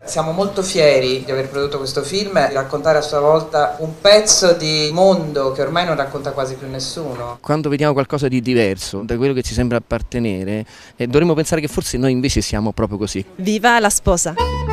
Siamo molto fieri di aver prodotto questo film e di raccontare a sua volta un pezzo di mondo che ormai non racconta quasi più nessuno. Quando vediamo qualcosa di diverso da quello che ci sembra appartenere, dovremmo pensare che forse noi invece siamo proprio così. Viva la sposa!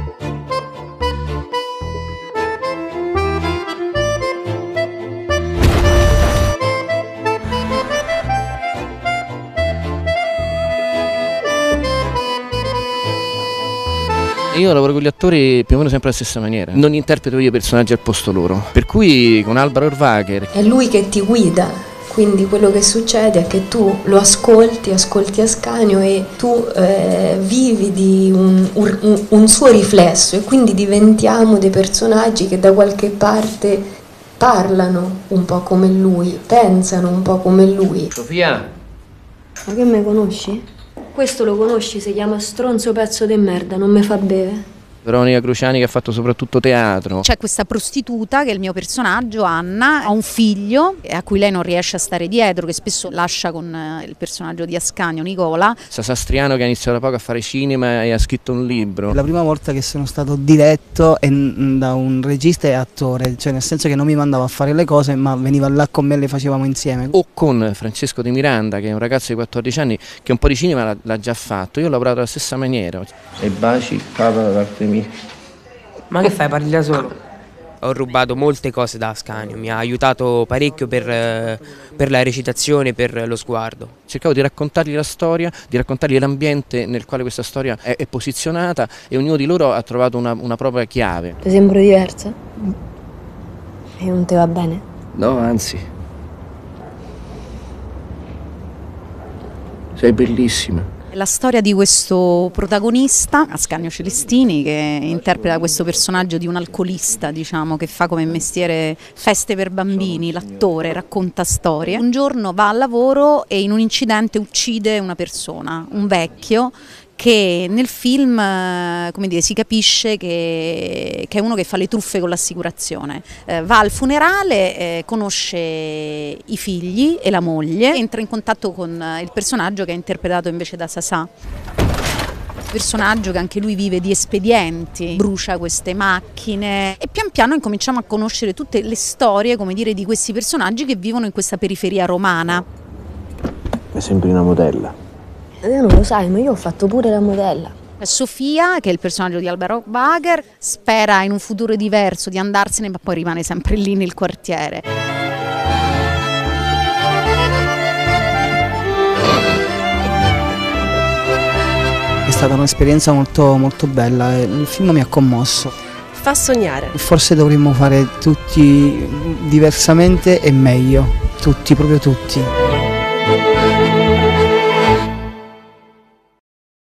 Io lavoro con gli attori più o meno sempre alla stessa maniera, non interpreto io i personaggi al posto loro, per cui con Alvaro Urvacher è lui che ti guida, quindi quello che succede è che tu lo ascolti Ascanio e tu vivi di un suo riflesso e quindi diventiamo dei personaggi che da qualche parte parlano un po' come lui, pensano un po' come lui. Sofia! Ma che me conosci? Questo lo conosci, si chiama Stronzo pezzo di merda, non mi fa bere. Veronica Cruciani che ha fatto soprattutto teatro. C'è questa prostituta che è il mio personaggio, Anna, ha un figlio a cui lei non riesce a stare dietro, che spesso lascia con il personaggio di Ascanio, Nicola. Sastriano che ha iniziato da poco a fare cinema e ha scritto un libro. È la prima volta che sono stato diretto da un regista e attore, cioè nel senso che non mi mandava a fare le cose ma veniva là con me e le facevamo insieme. O con Francesco Di Miranda che è un ragazzo di 14 anni che un po' di cinema l'ha già fatto, io ho lavorato alla stessa maniera. E baci, papa da parte mia. Ma che fai, parli da solo? Ho rubato molte cose da Ascanio, mi ha aiutato parecchio per la recitazione, per lo sguardo. Cercavo di raccontargli la storia, di raccontargli l'ambiente nel quale questa storia è posizionata e ognuno di loro ha trovato una propria chiave. Ti sembro diversa? E non ti va bene? No, anzi. Sei bellissima. La storia di questo protagonista, Ascanio Celestini, che interpreta questo personaggio di un alcolista, diciamo, che fa come mestiere feste per bambini, l'attore, racconta storie. Un giorno va al lavoro e in un incidente uccide una persona, un vecchio, che nel film, come dire, si capisce che è uno che fa le truffe con l'assicurazione. Va al funerale, conosce i figli e la moglie, entra in contatto con il personaggio che è interpretato invece da Sasà. Personaggio che anche lui vive di espedienti, brucia queste macchine e pian piano incominciamo a conoscere tutte le storie, come dire, di questi personaggi che vivono in questa periferia romana. Mi sembri una modella. Non lo sai, ma io ho fatto pure la modella. Sofia, che è il personaggio di Alvaro Urvacher, spera in un futuro diverso di andarsene, ma poi rimane sempre lì nel quartiere. È stata un'esperienza molto, molto bella, il film mi ha commosso. Fa sognare. Forse dovremmo fare tutti diversamente e meglio, tutti, proprio tutti.